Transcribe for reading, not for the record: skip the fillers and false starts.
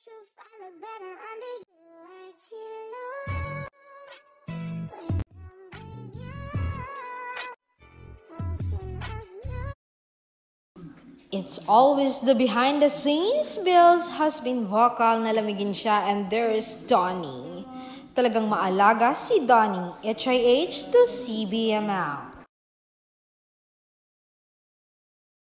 It's always the behind the scenes. Bills has been vocal na lamigin siya, and there is Donnie. Talagang maalaga si Donnie. HIH to CBML.